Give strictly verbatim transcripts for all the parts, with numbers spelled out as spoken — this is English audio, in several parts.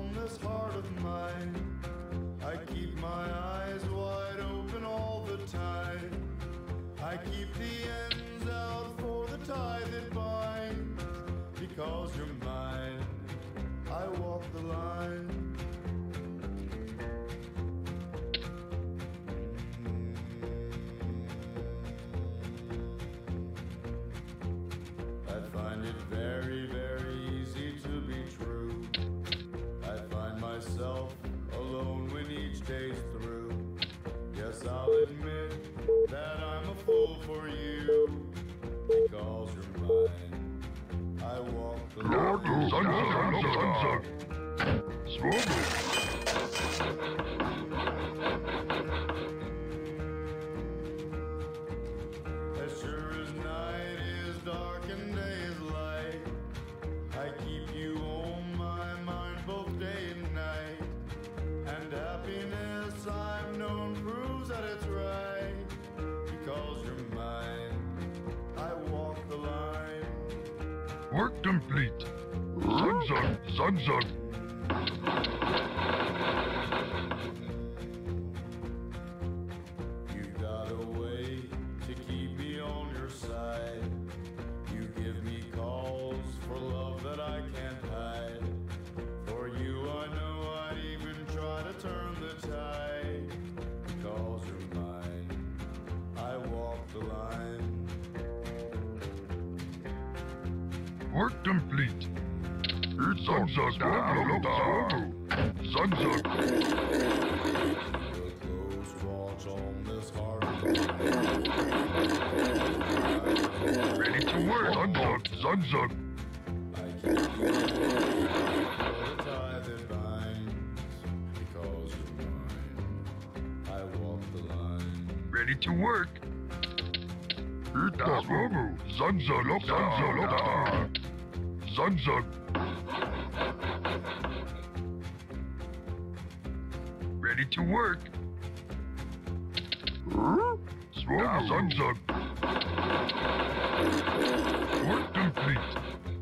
on this heart of mine. I keep my eyes wide open all the time. I keep the ends out for the tie that binds. Because you're mine, I walk the line. I find it very, very easy to be true. I find myself alone when each day's through. Yes, I'll admit that I'm a fool for you. Because you're mine, I walk the line. As sure as night is dark and day is light, I keep you on my mind both day and night. And happiness I've known proves that it's right. Because you're mine, I walk the line. Work complete. Zunzun, Zunzun. You got a way to keep me on your side. You give me calls for love that I can't hide. For you I know I'd even try to turn the tide. Because you're mine, I walk the line. Work complete. Zunzun, Zunzun, Zunzun. The close watch on this heart of mine. Ready to work. Zunzun, Zunzun. I keep you for the tie that binds. Because you're mine, I walk the line. Ready to work. Zunzun, Zunzun, Zunzun. Zunzun. Ready to work. Zunzun. Work complete.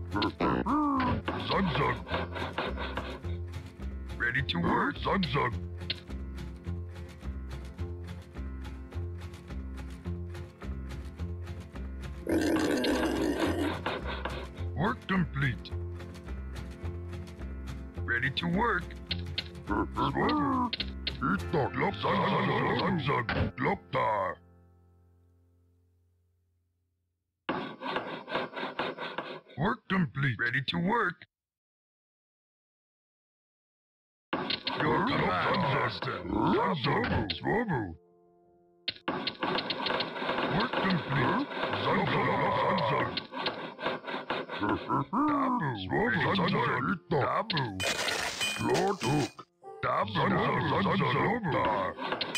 Zunzun. Ready to work. Zunzun. Work complete. Ready to work. Zunzun, Loktar. Work complete. Ready to work. Your command, Master. Zunzun, Swobu. Work complete. Zunzun, Zunzun. Dabu, Zunzun, Dabu. Lord Hook. Dabu, Zunzun, Loktar.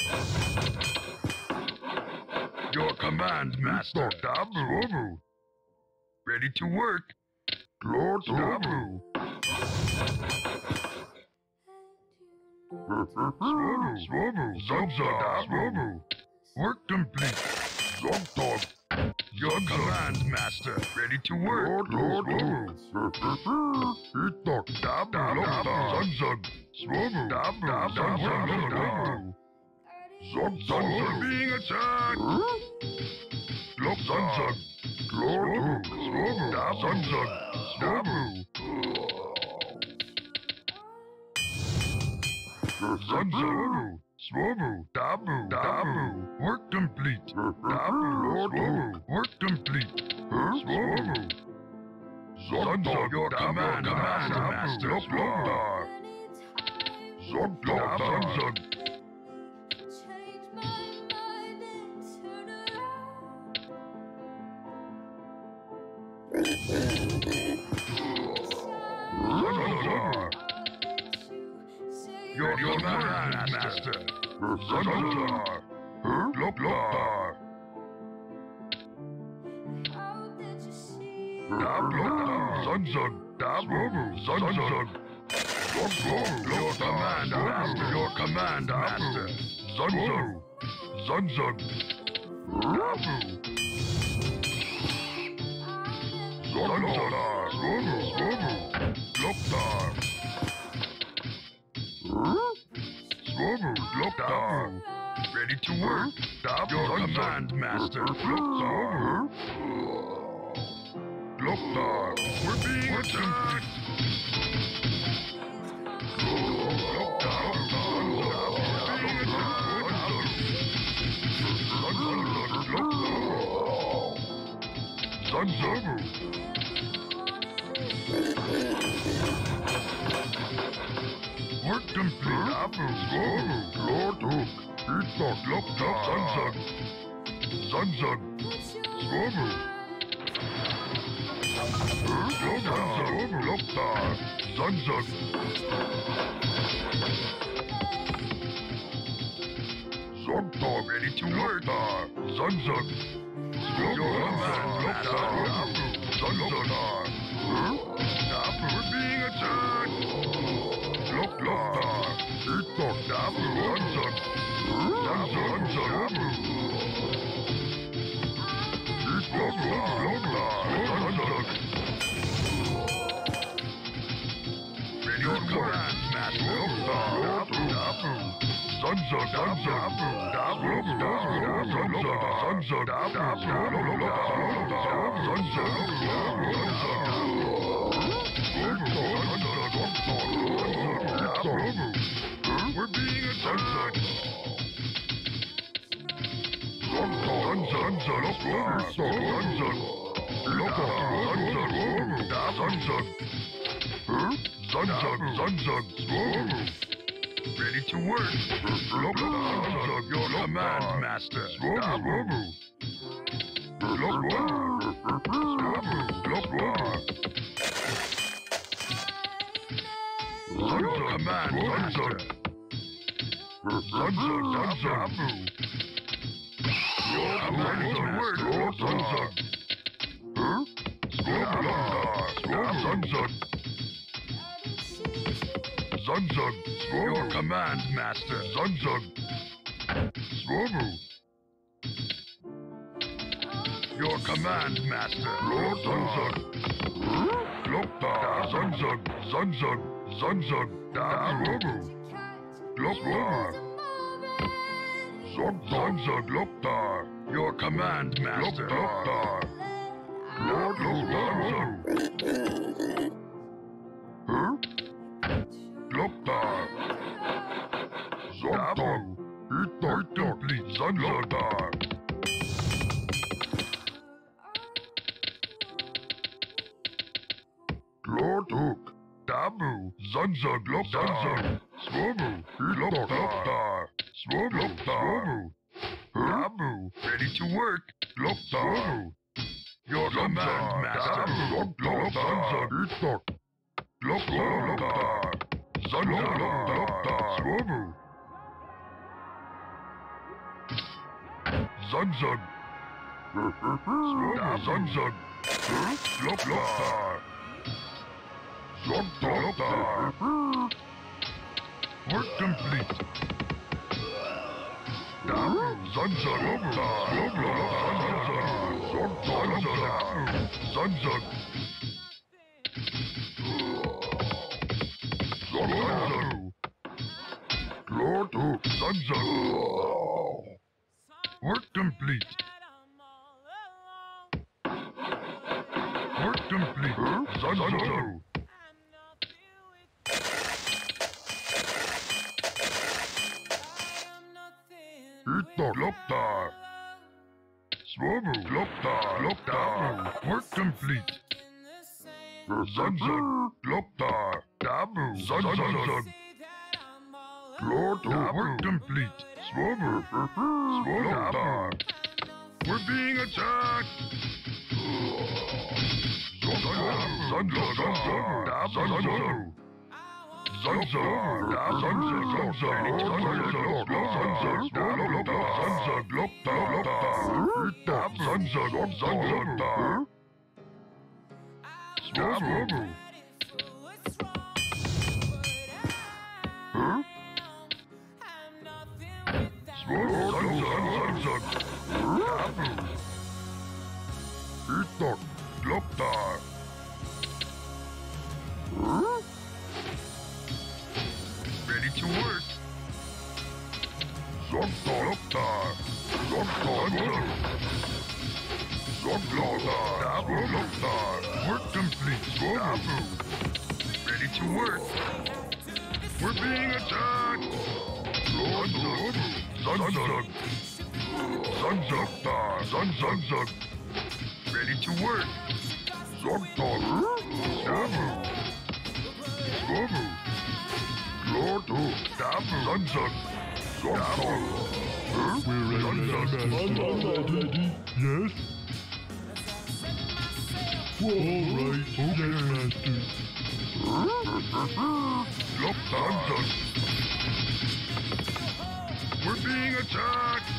Your command, Master. Dabu. Ready to work. Lord Dabu. Swobu, Swobu, Zunzun, Swobu. Work complete. Zogtog. Your command, Master. Ready to work. Lord, Lord, Itok, Dabu, Loktar, Zunzun, Swobu, Dabu, Zunzun, Dabu. Zunzun being attacked. Lok Zunzun. Lord, Swobu, Dabu, Zunzun, Swobu. Zunzun, Swobu, Dabu, Dabu. Work complete. Dabu, Lord, Swobu. Work complete. Swobu. Zunzun, your command, Master, Loktar. Zunzun, Zunzun. Zunzun. Your command, Master. Zunzun. Loktar. Dabu, Zunzun, Dabu, Zunzun. Your command, Master. Your command, Master. Zunzun. Zunzun. Dabu. Zunzun. Swobu, Swobu. Loktar. command, Master. Gloktar. Gloktar. We're being attacked. Zanzabu. Work complete. Abu. Skobu. Lord Hook. Itok. Gloktar. Zanzag. Zanzag. Skobu. Gloktar. Gloktar. Zanzag. Zogtar. Ready to work. Zanzag. Your command, Gloktar. Zanzag. Abu. We're being attacked. Gloktar. Itok. Abu. Zanzag. Zanzag. Abu. Itok. Gloktar. Zanzag. Ready to command, Master. Gloktar. Abu. Abu. Zanzag. Zanzag. Abu. Abu. Zanzag. Zanzag. We're being attacked. Ready to work. Your command, Master. Your command, Zanzag. Zanzag, Zanzag. Your command, Zanzag. Zanzag. Zanzag. Your command, Master. Zanzag. Swobu. Your command, Master. Lord Zanzag. Gloktar. Zanzag. Zanzag. Zanzag. Swobu. Gloktar. Zanzag. Gloktar. Your command, Master. Gloktar. Lord Zanzag. Huh? Gloktar. Zanzag. Itok. Complete. Zanzag. Lord Hook. Dabu. Zanzag. Gloktar. Swobu. Gloktar. Swobu. Swobu. Dabu. Ready to work. Gloktar. Your command, Master. Gloktar. Itok. Gloktar. Zanzag. Gloktar. Swobu. Zanzag. Zanzag. Gloktar. Gloktar. Work complete. Zanzag. Gloktar. Zanzag. Zanzag. Zanzag. Lord Hook. Zanzag. Work complete. Work complete. Zanzag. Itok. Gloktar. Swobu. Gloktar. Gloktar. Work complete. Zanzag. Gloktar. Dabu. Zanzag. Lord Hook. Work complete. Swobu. Gloktar. We're being attacked. Zanzag. Zanzag. Zanzag. Zanzag. Zanzag. Itok. Gloktar. Ready to work. Gloktar. Gloktar. Dabu. Ready to work. We're being attacked. Sunzug. Sunzug. Sunzug. Sunzug. Ready to work. Zogdog. Dabu. Dabu. Lordo. Dabu. Sunzug. Zogdog. We're ready, Master. Ready? Yes? All right. Okay, Master. Look, Sunzug. We're being attacked.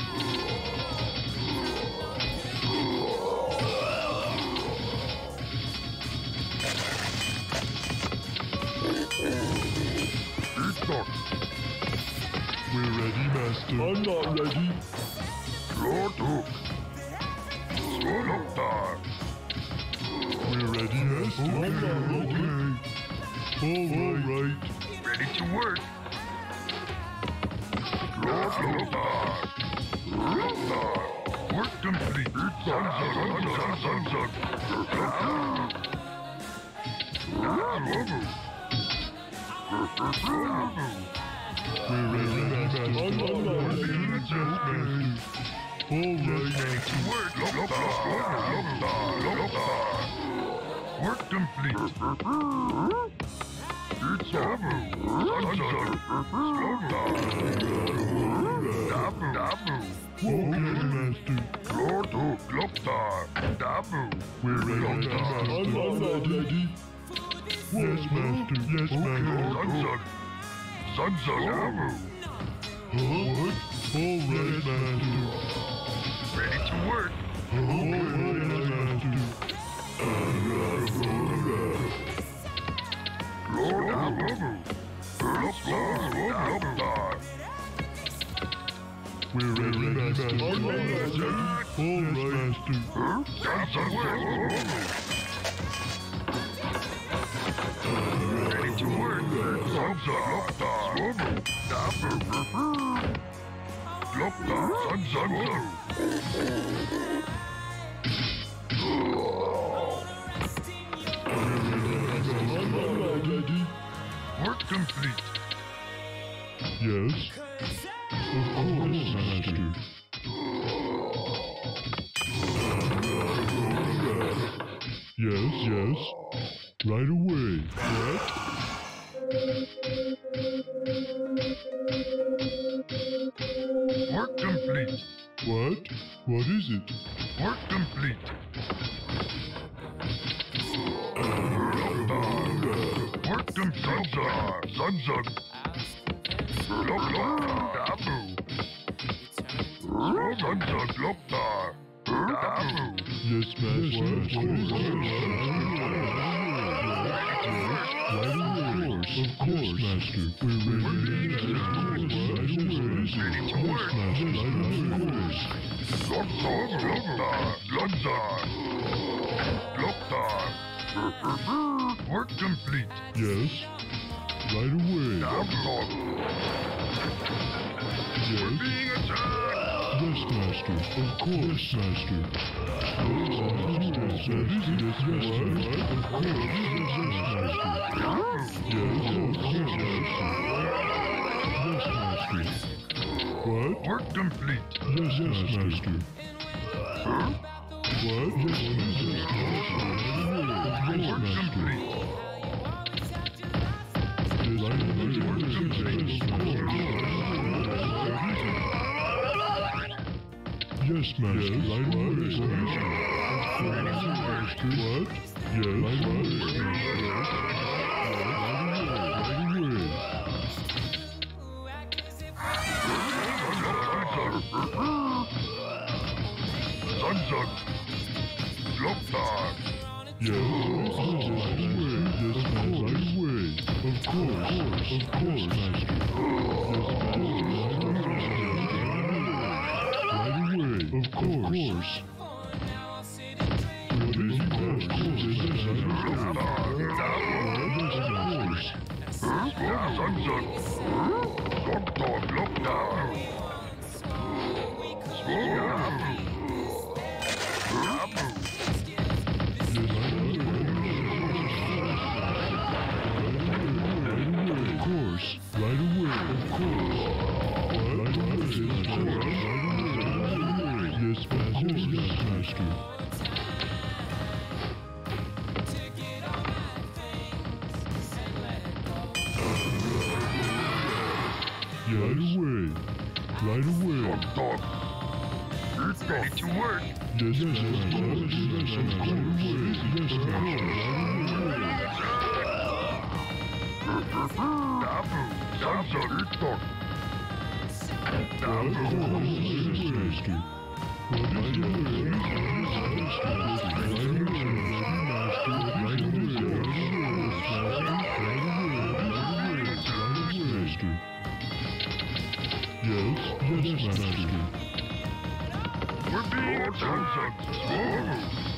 Eat We're ready, Master. I'm not ready. Lord Hook. Sloktar. We're ready, Master. I'm not ready. All right. Ready to work. Lord Sloktar. Sloktar. Work complete. Sunzug. Sunzug. Sunzug. Dabu. Dabu. We're ready, Master. I'm not ready. Master. All right, Master. Work. Loktar. Loktar. Loktar. Work complete. It's Dabu. Sunzug. Sloktar. Dabu. Dabu. Okay, Master. Lord Hook. Loktar. Dabu. We're ready, Master. I'm not ready. Yes, Master. Yes, Master. Sunzug. Sunzug. Dabu. What? All right, Master. Ready to work. All right, Master. Lord Dabu. Loktar. Loktar. We're ready, Master. I'm not ready. All right, Master. Sunzug. Ready to work. Sunzug. Loktar. Dabu. Loktar. Sunzug. I'm not ready. Work complete. Yes. Of course, Master. Yes, yes. Right away. What? Work complete. What? What is it? Work complete. Work complete. Sunzug. Loktar. Dabu. Sunzug. Loktar. Dabu. Yes, Master. Right away. Of course, Master. We're ready. Right away. Ready to Yes, work. Master. Right away. Loktar. Loktar. Sunzug. Loktar. Work complete. Yes. Right away. Dabu. Yes. Being attacked. Yes, Master. Of course, Master. Yes, Master. Yes, Master. Yes, Master. Of course. Yes, Master. Yes, of course, Master. Yes, Master. What? Work complete. Yes, yes, Master. Huh? What? Yes, Master. Yes, Work Master. complete. Yes, Work complete. Yes, Master. Right away. What? Yes, right away. Sunzug. Loktar. Yes, right away. Yes, Master. Right away. Of course. Of course, Master. Right away. Of course. We're busy, Master. Yes, Sunzug. Loktar. Loktar. Dabu. master. Right away. Right away. Dog, dog. It's ready to work. Yes, yes, master. Yes, master. Right away. Yes, master. Dabu, Sansa, it's dog. Dabu, yes, master. What is it? Yes, yes, master. We're being attacked. Whoa.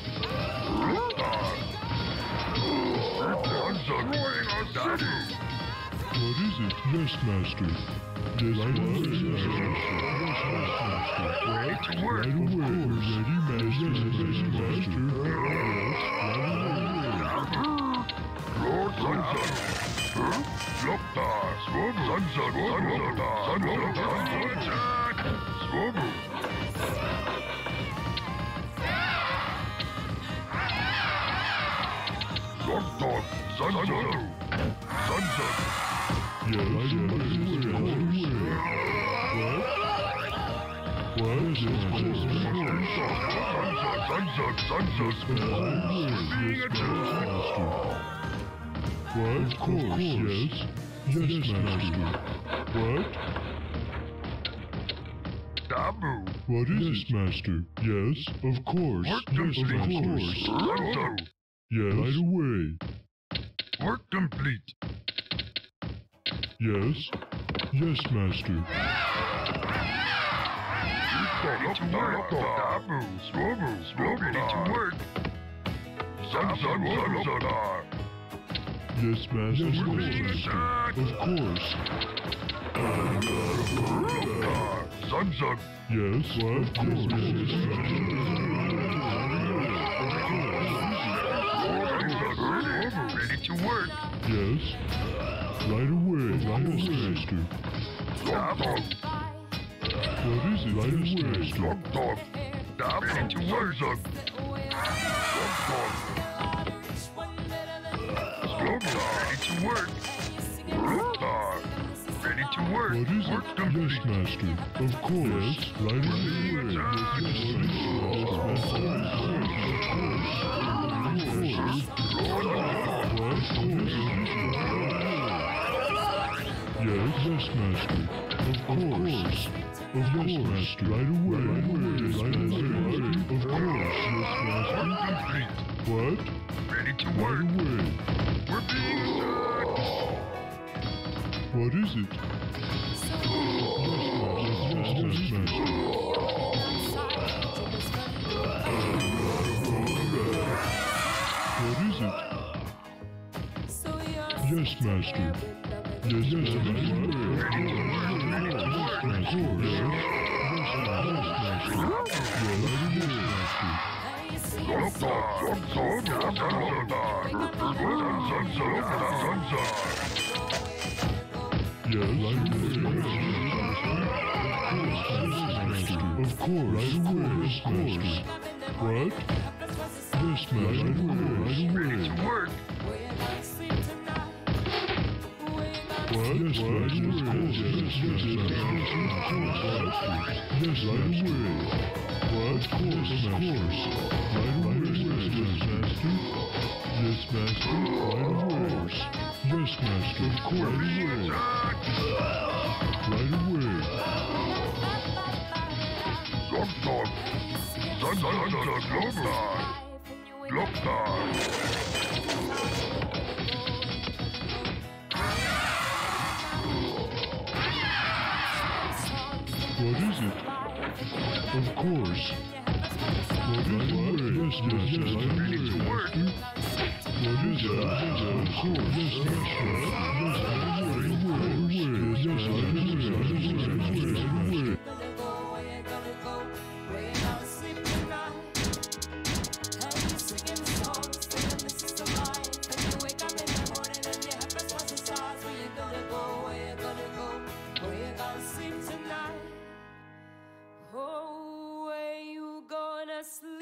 Sansa, ruining our city. What is it? Yes, master. Yes, master. Yes, master. Ready to work. Right away. Ready, master. Yes, master. Lord Sansa. Slopta. Swobo. Sansa. Sansa. Sansa. Attack. Swobo. Dog, dog. Sansa. Sansa. Yes, right away. What? What is it? Sansa. Sansa. Sansa. We're being attacked. What? Of course, yes. Yes, master. What? Dabu. What is it, master? Yes, of course. Work Yes, of complete. course. Sansa. Yes. Right away. Work complete. Yes. Yes, master. Ready to work. Dabu. Swobo. Swobo. Ready to work. Sansa. Sansa. Yes, master. Yes, Yes, master. master. Of course. Sansa. Yes. What? Of course. Ready to work. Yes. Right away. Right away, master. Dabu. What is it? Right away, master. Dog, dog. Dabu. Ready to work. Dog, dog. Slopta. Ready to work. Slopta. Ready to work. What is Work it? complete. Yes, master. Of course. Yes. Right away. Yes, yes, Yes, yes, master. Of course. Of course, master. Right away. Right away. Right away. Of course. Yes, master. Work complete. What? Ready to Right work. away. We're being attacked. What is it? Yes, master. Yes, master. What is it? Yes, master. Yes, yes, master. Ready to work. Ready to work. Of course. Yes, master. Yes, right away. Of course. Right away. Yes, master. What? Yes, master. Right away. Right away. Ready to work. What? Yes, master. Yes, yes, yes, right away. What? Of course, of course. Right away, yes, master. Yes, master. Right away. Yes, master. Of course. Right away. Right away. Dog, dog. Sun, sun, sun, Globstar. Globstar. What is it? Of course. What is it? Yes, yes, yes, Ready to work. What is it? Of course. Yes, master. Yes, right away. Yes, yes, right away. Right away. Oh, where you gonna sleep?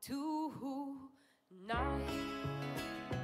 tonight.